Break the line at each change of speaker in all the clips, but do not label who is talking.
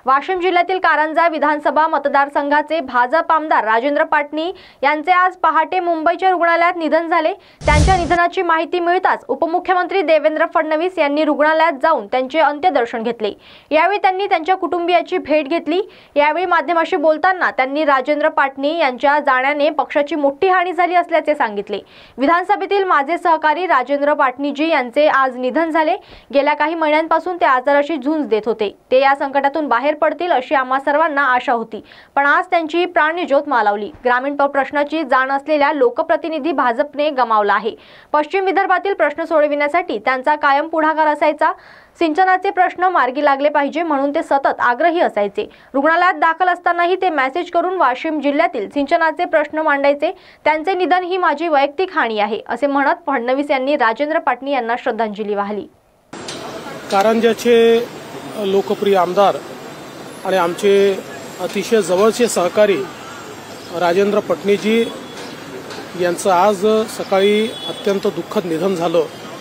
वाशिम जिल्ह्यातील कारंजा विधानसभा मतदारसंघाचे भाजप आमदार राजेंद्र पाटणी यांचे आज पहाटे मुंबईच्या रुग्णालयात निधन झाले। त्यांच्या निधनाची माहिती मिळताच उपमुख्यमंत्री देवेंद्र फडणवीस यांनी रुग्णालयात जाऊन त्यांचे अंत्यदर्शन घेतले। यावेळी त्यांनी त्यांच्या कुटुंबियाची भेट घेतली। यावेळी माध्यमांशी बोलताना त्यांनी राजेंद्र पाटणी यांच्या जाण्याने पक्षाची मोठी हानी झाली असल्याचे सांगितले। विधानसभेतील माझे सहकारी राजेंद्र पाटणीजी यांचे आज निधन झाले। गेल्या काही महिन्यांपासून ते आजाराशी झुंज देत होते। ते या संकटातून बाहेर पडतील अशी आम्हा सर्वांना आशा होती, पण आज त्यांची प्राणज्योत मालवली। ग्रामीण प्रश्नाची जाण असलेल्या लोकप्रतिनिधी भाजपने गमावला आहे। पश्चिम विदर्भातील प्रश्न सोडविण्यासाठी त्यांचा कायम पुढाकार असायचा। सिंचनाचे प्रश्न मार्गी लागले पाहिजे म्हणून ते सतत आग्रही असायचे। रुग्णालयात दाखल असतानाही ते मेसेज करून वाशिम जिल्ह्यातील सिंचनाचे प्रश्न मांडायचे। त्यांचे निधन ही माझी वैयक्तिक हानी आहे असे म्हणत फडणवीस यांनी राजेंद्र पाटणी यांना श्रद्धांजली वाहिली।
कारंजाचे लोकप्रिय आमदार आणि आमचे अतिशय जवळचे सहकारी राजेंद्र पाटणीजी यांचं आज सकाळी अत्यंत दुःखद निधन झालं।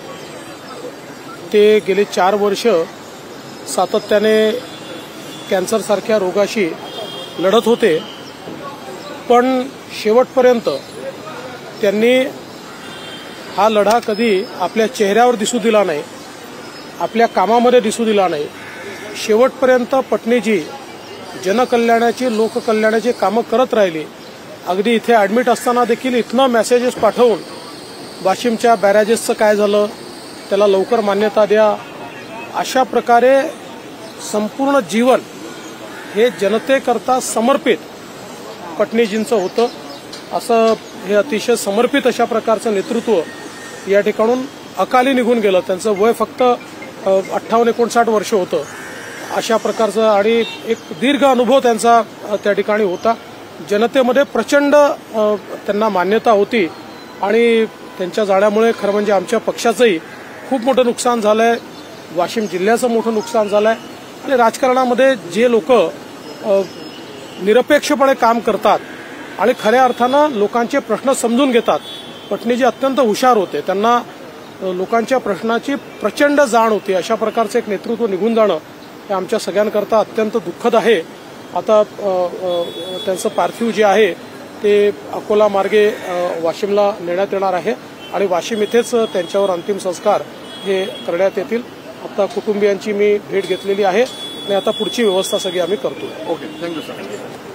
ते गेले 4 वर्ष सातत्याने कॅन्सरसारख्या रोगाशी लढत होते, पण शेवटपर्यंत त्यांनी हा लढा कधी आपल्या चेहऱ्यावर दिसू दिला नाही, आपल्या कामामध्ये दिसू दिला नाही। शेवटपर्यंत पाटणीजी जनकल्याणाची लोककल्याणाची कामं करत राहिली। अगदी इथे ॲडमिट असताना देखील इथनं मेसेजेस पाठवून वाशिमच्या बॅरेजेसचं काय झालं, त्याला लवकर मान्यता द्या, अशा प्रकारे संपूर्ण जीवन हे जनतेकरता समर्पित पाटणीजींचं होतं। असं हे अतिशय समर्पित अशा प्रकारचं नेतृत्व या ठिकाणून अकाली निघून गेलं। त्यांचं वय फक्त 58-59 वर्ष होतं। अशा प्रकारचं आणि एक दीर्घ अनुभव त्यांचा त्या ठिकाणी होता। जनतेमध्ये प्रचंड त्यांना मान्यता होती आणि त्यांच्या जाण्यामुळे खरं म्हणजे आमच्या पक्षाचंही खूप मोठं नुकसान झालंय, वाशिम जिल्ह्याचं मोठं नुकसान झालंय। आणि राजकारणामध्ये जे लोक निरपेक्षपणे काम करतात आणि खऱ्या अर्थानं लोकांचे प्रश्न समजून घेतात, पाटणीजी अत्यंत हुशार होते। त्यांना लोकांच्या प्रश्नाची प्रचंड जाण होती। अशा प्रकारचं एक नेतृत्व निघून जाणं हे आमच्या सगळ्यांकरता अत्यंत दुःखद आहे। आता त्यांचं पार्थिव जे आहे ते अकोला मार्गे वाशिमला नेण्यात येणार आहे आणि वाशिम इथेच त्यांच्यावर अंतिम संस्कार हे करण्यात येतील। आता कुटुंबियांची मी भेट घेतलेली आहे आणि आता पुढची व्यवस्था सगळी आम्ही करतो।
Okay, thank you sir.